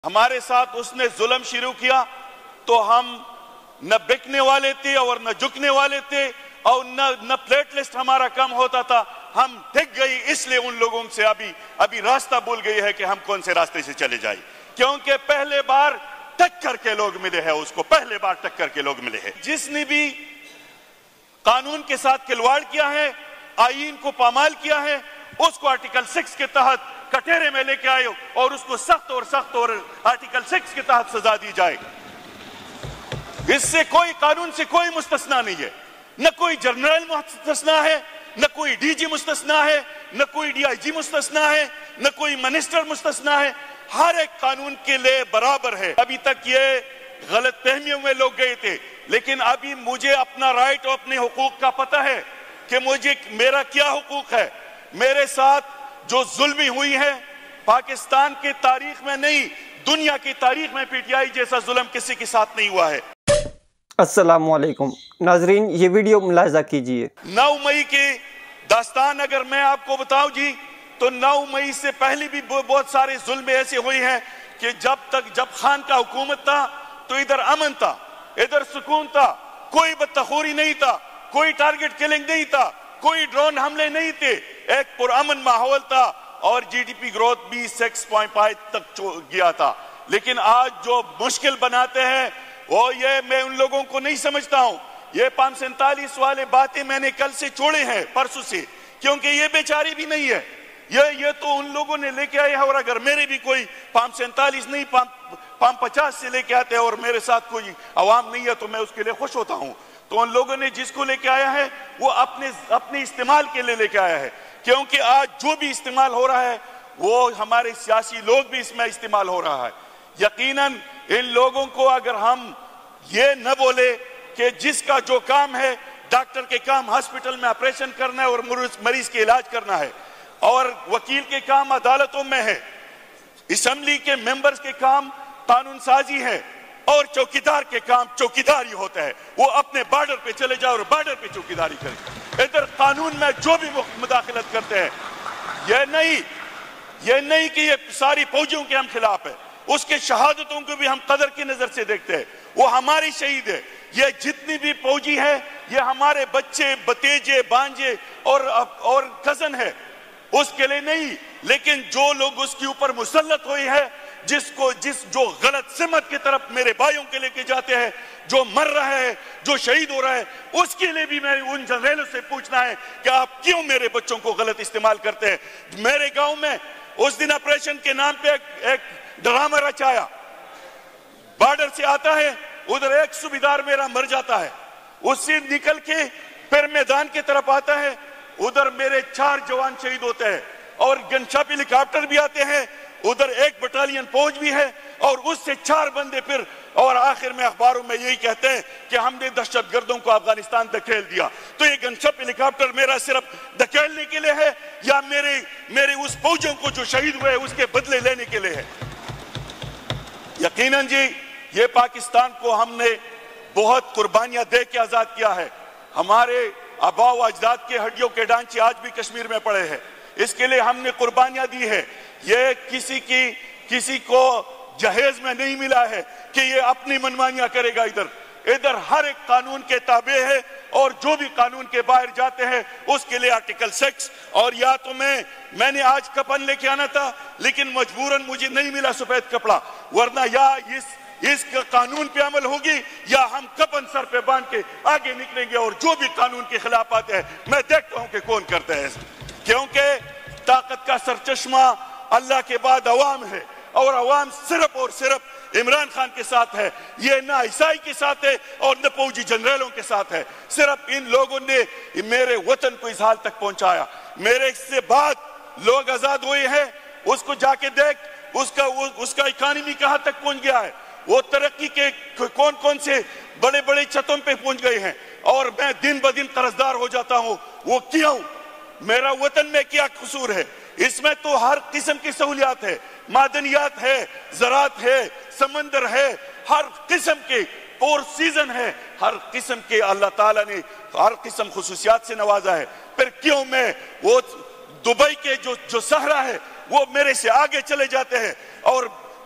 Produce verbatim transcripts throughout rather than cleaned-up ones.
ہمارے ساتھ اس نے ظلم شروع کیا تو ہم نہ بکنے والے تھے اور نہ جھکنے والے تھے اور نہ نہ پلیٹ لسٹ ہمارا کم ہوتا تھا. ہم ٹک گئی اس لیے ان لوگوں سے ابھی ابھی راستہ بھول گئی ہے کہ ہم کون سے راستے سے چلے جائیں, کیونکہ پہلے بار ٹکر کے لوگ ملے ہیں, اس کو پہلے بار ٹکر کے لوگ ملے ہیں. جس نے بھی قانون کے ساتھ کھلواڑ کیا ہے, آئین کو پامال کیا ہے, اس کو آرٹیکل سکس کے تحت کٹہرے میں لے کے آئے اور اس کو سخت اور سخت اور آرٹیکل سکس کے تحت سزا دی جائے. اس سے کوئی قانون سے کوئی مستثنا نہیں ہے, نہ کوئی جنرل مستثنا ہے, نہ کوئی ڈی جی مستثنا ہے, نہ کوئی ڈی آئی جی مستثنا ہے, نہ کوئی منسٹر مستثنا ہے. ہر ایک قانون کے لیے برابر ہے. ابھی تک یہ غلط فہمیوں میں لوگ گئے تھے, لیکن ابھی مجھے اپنا رائٹ اور اپنے حقوق کا پتہ ہے کہ مجھے میرا کیا حقوق ہے. میرے ساتھ جو ظلمی ہوئی ہے پاکستان کی تاریخ میں نہیں, دنیا کی تاریخ میں پی ٹی آئی جیسا ظلم کسی کے ساتھ نہیں ہوا ہے. السلام علیکم ناظرین, یہ ویڈیو ملاحظہ کیجئے. نو مئی کی داستان اگر میں آپ کو بتاؤں جی, تو نو مئی سے پہلے بھی بہت سارے ظلم ایسے ہوئے ہیں کہ جب تک جب خان کا حکومت تھا تو ادھر امن تھا, ادھر سکون تھا, کوئی بدتخوری نہیں تھا, کوئی ٹارگٹ کلنگ نہیں تھا, کوئی ڈرون حملے نہیں تھے, ایک پرامن ماحول تھا اور جی ڈی پی گروتھ بھی سکس پوائنٹ فائیو تک گیا تھا. لیکن آج جو مشکل بناتے ہیں وہ یہ میں ان لوگوں کو نہیں سمجھتا ہوں. یہ پانچ سینتالیس والے باتیں میں نے کل سے چھوڑے ہیں, پرسوں سے, کیونکہ یہ بیچاری بھی نہیں ہے. یہ یہ تو ان لوگوں نے لے کے آئے ہیں, اور اگر میرے بھی کوئی پانچ سینتالیس نہیں پانچ پچاس سے لے کے آتے ہیں اور میرے ساتھ کوئی عوام نہیں ہے تو میں اس کے لیے خوش ہوتا ہوں. تو ان لوگوں نے جس کو لے کے آیا ہے وہ اپنے اپنے استعمال کے لیے لے کے آیا ہے, کیونکہ آج جو بھی استعمال ہو رہا ہے وہ ہمارے سیاسی لوگ بھی اس میں استعمال ہو رہا ہے. یقیناً ان لوگوں کو اگر ہم یہ نہ بولے کہ جس کا جو کام ہے, ڈاکٹر کے کام ہاسپٹل میں آپریشن کرنا ہے اور مریض کے علاج کرنا ہے, اور وکیل کے کام عدالتوں میں ہے, اسمبلی کے ممبرز کے کام قانون سازی ہے, اور چوکیدار کے کام چوکیداری ہوتا ہے. وہ اپنے بارڈر پہ چلے جائے اور بارڈر پہ چوکیداری کرے. ادھر قانون میں جو بھی مداخلت کرتے ہیں, یہ نہیں یہ نہیں کہ یہ ساری فوجیوں کے ہم خلاف ہے, اس کے شہادتوں کو بھی ہم قدر کی نظر سے دیکھتے ہیں. وہ ہماری شہید ہے. یہ جتنی بھی فوجی ہے یہ ہمارے بچے, بتیجے, بانجے اور اور کزن ہے, اس کے لیے نہیں. لیکن جو لوگ اس کے اوپر مسلط ہوئی ہے, جس کو جس جو غلط سمت کی طرف میرے بھائیوں کے لے کے جاتے ہیں, جو مر رہا ہے, جو شہید ہو رہا ہے, اس کے لیے بھی میں ان جنرلوں سے پوچھنا ہے کہ آپ کیوں میرے بچوں کو غلط استعمال کرتے ہیں. میرے گاؤں میں اس دن آپریشن کے نام پہ ایک, ایک ڈرامہ رچایا. بارڈر سے آتا ہے, ادھر ایک صوبیدار میرا مر جاتا ہے, اس سے نکل کے پھر میدان کی طرف آتا ہے, ادھر میرے چار جوان شہید ہوتے ہیں, اور گنشاپ ہیلی کاپٹر بھی آتے ہیں, ادھر ایک بٹالین فوج بھی ہے, اور اس سے چار بندے پھر, اور آخر میں اخباروں میں یہی کہتے ہیں کہ ہم نے دہشت گردوں کو افغانستان دھکیل دیا. تو یہ گنشاپ ہیلی کاپٹر میرا صرف دھکیلنے کے لیے ہے یا میرے میرے اس فوجوں کو جو شہید ہوئے اس کے بدلے لینے کے لیے ہے؟ یقیناً جی یہ پاکستان کو ہم نے بہت قربانیاں دے کے آزاد کیا ہے. ہمارے آباء و اجداد کے ہڈیوں کے ڈھانچے آج بھی کشمیر میں پڑے ہیں, اس کے لیے ہم نے قربانیاں دی ہے. یہ کسی کی کسی کو جہیز میں نہیں ملا ہے کہ یہ اپنی منمانیاں کرے گا. ادھر ادھر ہر ایک قانون کے تابع ہے, اور جو بھی قانون کے باہر جاتے ہیں اس کے لیے آرٹیکل سکس. اور یا تو میں میں نے آج کپن لے کے آنا تھا, لیکن مجبوراً مجھے نہیں ملا سفید کپڑا, ورنہ یا اس اس کا قانون پہ عمل ہوگی یا ہم کپن سر پہ باندھ کے آگے نکلیں گے, اور جو بھی قانون کے خلاف آتے ہیں میں دیکھتا ہوں کہ کون کرتا ہے. کیونکہ طاقت کا سرچشمہ اللہ کے بعد عوام ہے, اور عوام صرف اور صرف عمران خان کے ساتھ ہے. یہ نہ عیسائی کے ساتھ ہے اور نہ فوجی جنرلوں کے ساتھ ہے. صرف ان لوگوں نے میرے وطن کو اس حال تک پہنچایا. میرے سے بعد لوگ آزاد ہوئے ہیں, اس کو جا کے دیکھ, اس کا اس کا اکانومی کہاں تک پہنچ گیا ہے, وہ ترقی کے کون کون سے بڑے بڑے چھتوں پہ پہنچ گئے ہیں. اور میں دن بدن قرضدار ہو جاتا ہوں. وہ کیوں؟ میرا وطن میں کیا قصور ہے؟ اس میں تو ہر قسم کی سہولیات ہے, معدنیات ہے, زراعت ہے, سمندر ہے, ہر قسم کے فور سیزن ہے, ہر قسم کے اللہ تعالیٰ نے ہر قسم خصوصیات سے نوازا ہے. پھر کیوں میں وہ دبئی کے جو جو صحرا ہے وہ میرے سے آگے چلے جاتے ہیں, اور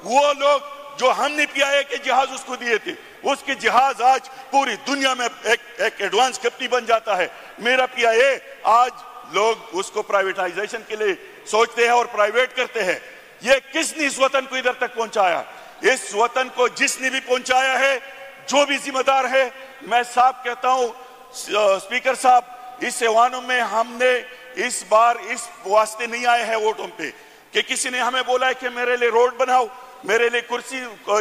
وہ لوگ جو ہم نے پی آئی اے کے جہاز اس کو دیے تھے، اس کے جہاز آج پوری دنیا میں ایک ایک ایڈوانس کمپنی بن جاتا ہے۔ میرا پی آئی اے آج لوگ اس کو پرائیویٹائزیشن کے لیے سوچتے ہیں اور پرائیویٹ کرتے ہیں۔ یہ کس نے اس وطن کو ادھر تک پہنچایا؟ اس وطن کو جس نے بھی پہنچایا ہے، جو بھی ذمہ دار ہے، میں صاحب کہتا ہوں اسپیکر صاحب، اس ایوانوں میں ہم نے اس بار اس واسطے نہیں آئے ہیں ووٹوں پہ کہ کسی نے ہمیں بولا ہے کہ میرے لیے روڈ بناؤ، میرے لیے کرسی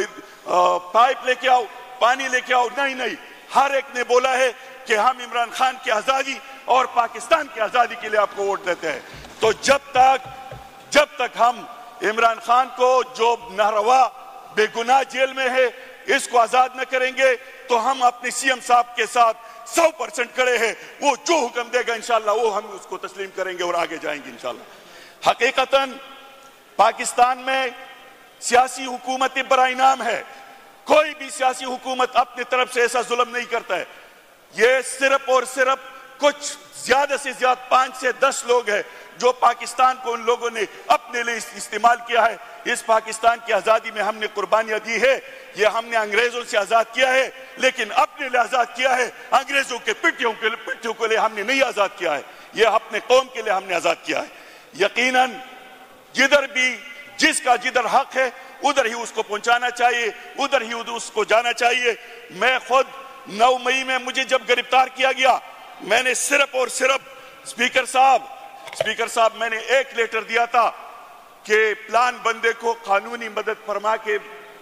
پائپ لے کے آؤ، پانی لے کے آؤ۔ نہیں نہیں، ہر ایک نے بولا ہے کہ ہم عمران خان کی آزادی اور پاکستان کی آزادی کے لیے آپ کو ووٹ دیتے ہیں۔ تو جب تک جب تک ہم عمران خان کو جو ناروا بے گناہ جیل میں ہے اس کو آزاد نہ کریں گے تو ہم اپنے سی ایم صاحب کے ساتھ سو پرسنٹ کھڑے ہیں۔ وہ جو حکم دے گا انشاءاللہ وہ ہم اس کو تسلیم کریں گے اور آگے جائیں گے انشاءاللہ۔ حقیقتاً پاکستان میں سیاسی حکومت برائے انعام ہے، کوئی بھی سیاسی حکومت اپنی طرف سے ایسا ظلم نہیں کرتا ہے۔ یہ صرف اور صرف کچھ زیادہ سے زیادہ پانچ سے دس لوگ ہیں جو پاکستان کو ان لوگوں نے اپنے لیے استعمال کیا ہے۔ اس پاکستان کی آزادی میں ہم نے قربانیاں دی ہے، یہ ہم نے انگریزوں سے آزاد کیا ہے لیکن اپنے لیے آزاد کیا ہے، انگریزوں کے پٹھیوں کے لیے پٹھیوں کے لیے ہم نے نہیں آزاد کیا ہے، یہ اپنے قوم کے لیے ہم نے آزاد کیا ہے۔ یقیناً جدھر بھی جس کا جدھر حق ہے ادھر ہی اس کو پہنچانا چاہیے، ادھر ہی اس کو جانا چاہیے۔ میں خود نو مئی میں مجھے جب گرفتار کیا گیا، میں نے صرف اور صرف اسپیکر صاحب اسپیکر صاحب میں نے ایک لیٹر دیا تھا کہ پلان بندے کو قانونی مدد فرما کے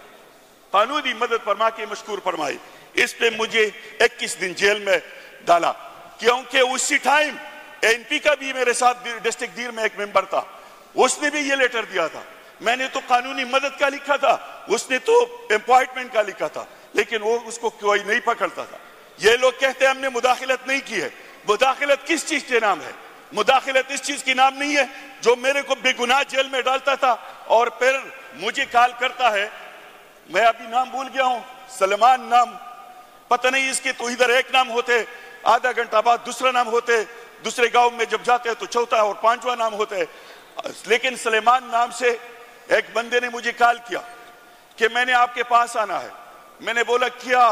قانونی مدد فرما کے مشکور فرمائے۔ اس پہ مجھے اکیس دن جیل میں ڈالا کیونکہ اسی ٹائم این پی کا بھی میرے ساتھ ڈسٹرکٹ دیر میں ایک ممبر تھا، اس نے بھی یہ لیٹر دیا تھا۔ میں نے تو قانونی مدد کا لکھا تھا، اس نے تو امپوائنٹمنٹ کا لکھا تھا، لیکن وہ اس کو کوئی نہیں پکڑتا تھا۔ یہ لوگ کہتے ہیں ہم نے مداخلت نہیں کی ہے۔ مداخلت کس چیز کے نام ہے؟ مداخلت اس چیز کی نام نہیں ہے جو میرے کو بے گناہ جیل میں ڈالتا تھا اور پھر مجھے کال کرتا ہے، میں ابھی نام بھول گیا ہوں، سلمان نام، پتہ نہیں اس کے تو ادھر ایک نام ہوتے، آدھا گھنٹہ بعد دوسرا نام ہوتے، دوسرے گاؤں میں جب جاتے ہیں تو چوتھا اور پانچواں نام ہوتے ہیں، لیکن سلیمان نام سے ایک بندے نے مجھے کال کیا کہ میں نے آپ کے پاس آنا ہے۔ میں نے بولا کیا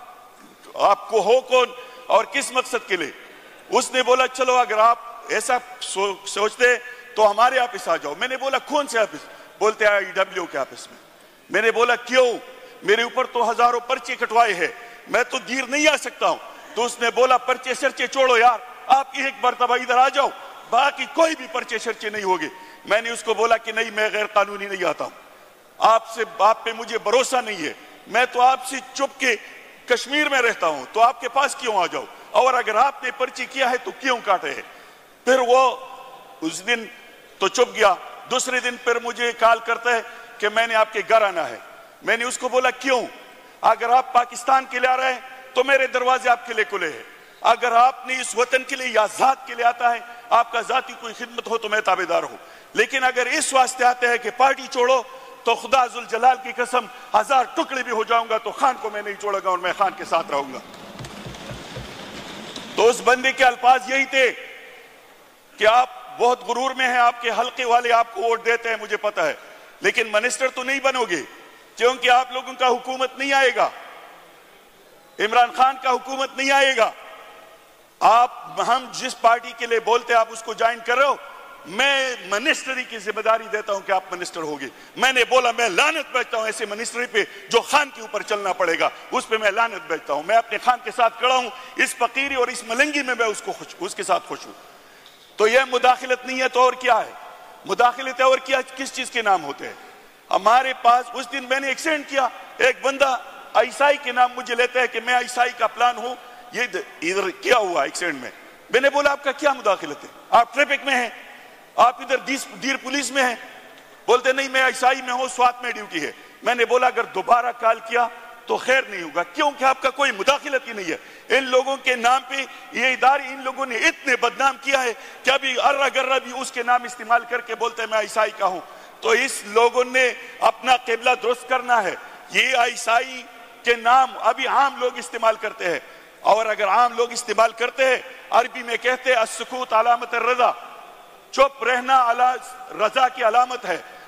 آپ کو ہو کون اور کس مقصد کے لیے؟ اس نے بولا چلو اگر آپ ایسا سوچتے تو ہمارے آفس آ جاؤ۔ میں نے بولا کون سے آفس؟ بولتے آئی ڈبلیو کے آفس میں۔ میں نے بولا کیوں؟ میرے اوپر تو ہزاروں پرچے کٹوائے ہیں، میں تو دیر نہیں آ سکتا ہوں۔ تو اس نے بولا پرچے شرچے چھوڑو یار، آپ ایک مرتبہ ادھر آ جاؤ، باقی کوئی بھی پرچے شرچے نہیں ہوگے۔ میں نے اس کو بولا کہ نہیں، میں غیر قانونی نہیں آتا ہوں، آپ سے آپ پہ مجھے بھروسہ نہیں ہے، میں تو آپ سے چپ کے کشمیر میں رہتا ہوں، تو آپ کے پاس کیوں آ جاؤ، اور اگر آپ نے پرچی کیا ہے تو کیوں کاٹے ہے؟ پھر وہ اس دن تو چپ گیا۔ دوسرے دن پھر مجھے کال کرتا ہے کہ میں نے آپ کے گھر آنا ہے۔ میں نے اس کو بولا کیوں؟ اگر آپ پاکستان کے لیے آ رہے ہیں تو میرے دروازے آپ کے لیے کھلے ہیں، اگر آپ نے اس وطن کے لیے یا ذات کے لیے آتا ہے، آپ کا ذاتی کوئی خدمت ہو تو میں تابعدار ہوں، لیکن اگر اس واسطے آتے ہیں کہ پارٹی چھوڑو تو خدا ذوالجلال کی قسم ہزار ٹکڑے بھی ہو جاؤں گا تو خان کو میں نہیں چھوڑوں گا اور میں خان کے ساتھ رہوں گا۔ تو اس بندے کے الفاظ یہی تھے کہ آپ بہت غرور میں ہیں، آپ کے حلقے والے آپ کو ووٹ دیتے ہیں مجھے پتا ہے، لیکن منسٹر تو نہیں بنو گے کیونکہ آپ لوگوں کا حکومت نہیں آئے گا، عمران خان کا حکومت نہیں آئے گا، آپ ہم جس پارٹی کے لیے بولتے آپ اس کو جوائن کر رہے ہو، میں منسٹری کی ذمہ داری دیتا ہوں کہ آپ منسٹر ہوگے۔ میں نے بولا میں لعنت بھیجتا ہوں ایسے منسٹری پہ جو خان کے اوپر چلنا پڑے گا، اس پہ میں لعنت بھیجتا ہوں۔ میں اپنے خان کے ساتھ کھڑا ہوں، اس فقیری اور اس ملنگی میں میں اس کو خوش اس کے ساتھ خوش ہوں۔ تو یہ مداخلت نہیں ہے تو اور کیا ہے؟ مداخلت ہے اور کیا کس چیز کے نام ہوتے ہیں؟ ہمارے پاس اس دن میں نے ایکسیڈنٹ کیا، ایک بندہ عیسائی کے نام مجھے لیتا ہے کہ میں عیسائی کا پلان ہوں، یہ ادھر کیا ہوا ایکسیڈنٹ میں؟ میں نے بولا آپ کا کیا مداخلت ہے؟ آپ ٹریفک میں ہیں، آپ ادھر دیر پولیس میں ہیں؟ بولتے نہیں میں عیسائی میں ہوں، سوات میں ڈیوٹی ہے۔ میں نے بولا اگر دوبارہ کال کیا تو خیر نہیں ہوگا، کیونکہ آپ کا کوئی مداخلت ہی نہیں ہے۔ ان لوگوں کے نام پہ یہ ادارے ان لوگوں نے اتنے بدنام کیا ہے کہ ابھی ارہ گرہ بھی اس کے نام استعمال کر کے بولتے ہیں میں عیسائی کا ہوں۔ تو اس لوگوں نے اپنا قبلہ درست کرنا ہے۔ یہ عیسائی کے نام ابھی عام لوگ استعمال کرتے ہیں، اور اگر عام لوگ استعمال کرتے ہیں، عربی میں کہتے ہیں السکوت علامت الرضا، چپ رہنا رضا کی علامت ہے۔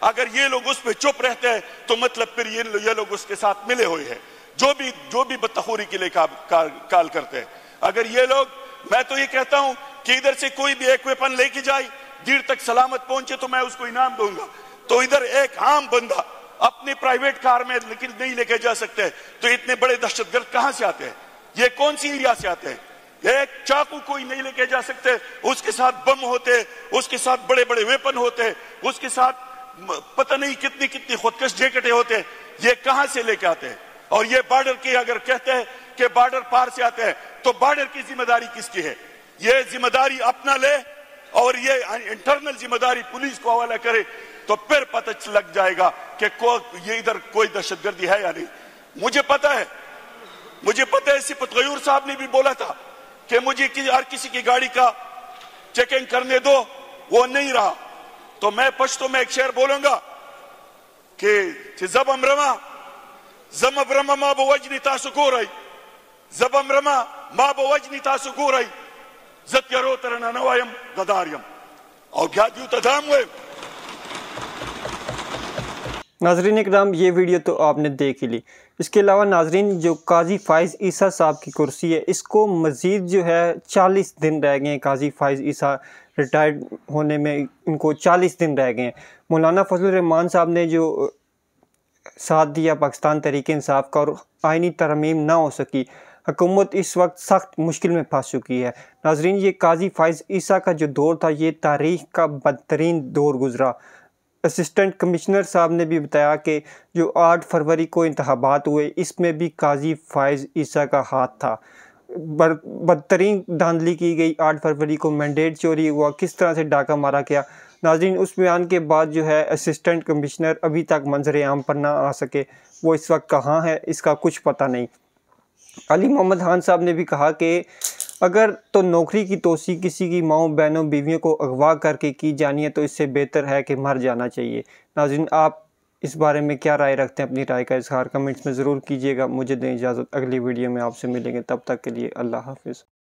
اگر یہ لوگ اس پہ چپ رہتے ہیں تو مطلب پھر یہ لوگ اس کے ساتھ ملے ہوئے ہیں، جو بھی جو بھی بدتخوری کے لیے کال کرتے ہیں۔ اگر یہ لوگ، میں تو یہ کہتا ہوں کہ ادھر سے کوئی بھی ایک ویپن لے کے جائے دیر تک سلامت پہنچے تو میں اس کو انعام دوں گا، تو ادھر ایک عام بندہ اپنی پرائیویٹ کار میں لیکن نہیں لے کے جا سکتے، تو اتنے بڑے دہشت گرد کہاں سے آتے ہیں؟ یہ کون سی ایریا سے آتے ہیں؟ ایک چاقو کوئی نہیں لے کے جا سکتے، اس کے ساتھ بم ہوتے، اس کے ساتھ بڑے بڑے ویپن ہوتے، اس کے ساتھ پتہ نہیں کتنی کتنی خودکش جیکٹیں ہوتے، یہ کہاں سے لے کے آتے ہیں؟ اور یہ بارڈر کی اگر کہتے ہیں کہ بارڈر پار سے آتے ہیں تو بارڈر کی ذمہ داری کس کی ہے؟ یہ ذمہ داری اپنا لے اور یہ انٹرنل ذمہ داری پولیس کو حوالہ کرے، تو پھر پتہ لگ جائے گا کہ یہ ادھر کوئی دہشت گردی ہے یا نہیں۔ مجھے پتہ ہے مجھے پتہ ہے صفت غیور صاحب نے بھی بولا تھا کہ مجھے ہر کسی کی گاڑی کا چیکنگ کرنے دو، وہ نہیں رہا، تو میں پشتو میں ایک شعر بولوں گا کہ زبم رما زمب رما ما بوجنی تاسو گورائی، زبم رما ما بوجنی تاسو گورائی، زت یرو ترنا نوایم گداریم اور گیادیو تدام ہوئے۔ ناظرین اکرام، یہ ویڈیو تو آپ نے دیکھ ہی لی۔ اس کے علاوہ ناظرین، جو قاضی فائز عیسیٰ صاحب کی کرسی ہے، اس کو مزید جو ہے چالیس دن رہ گئے ہیں۔ قاضی فائز عیسیٰ ریٹائرڈ ہونے میں ان کو چالیس دن رہ گئے ہیں۔ مولانا فضل الرحمان صاحب نے جو ساتھ دیا پاکستان تحریک انصاف کا اور آئینی ترمیم نہ ہو سکی، حکومت اس وقت سخت مشکل میں پھنس چکی ہے۔ ناظرین، یہ قاضی فائز عیسیٰ کا جو دور تھا، یہ تاریخ کا بدترین دور گزرا۔ اسسٹنٹ کمشنر صاحب نے بھی بتایا کہ جو آٹھ فروری کو انتخابات ہوئے، اس میں بھی قاضی فائز عیسیٰ کا ہاتھ تھا۔ بدترین دھاندلی کی گئی، آٹھ فروری کو مینڈیٹ چوری ہوا، کس طرح سے ڈاکہ مارا گیا۔ ناظرین، اس بیان کے بعد جو ہے اسسٹنٹ کمشنر ابھی تک منظر عام پر نہ آ سکے، وہ اس وقت کہاں ہے اس کا کچھ پتہ نہیں۔ علی محمد خان صاحب نے بھی کہا کہ اگر تو نوکری کی توسیع کسی کی ماؤں بہنوں بیویوں کو اغوا کر کے کی جانی ہے تو اس سے بہتر ہے کہ مر جانا چاہیے۔ ناظرین، آپ اس بارے میں کیا رائے رکھتے ہیں؟ اپنی رائے کا اظہار کمنٹس میں ضرور کیجیے گا۔ مجھے دیں اجازت، اگلی ویڈیو میں آپ سے ملیں گے، تب تک کے لیے اللہ حافظ۔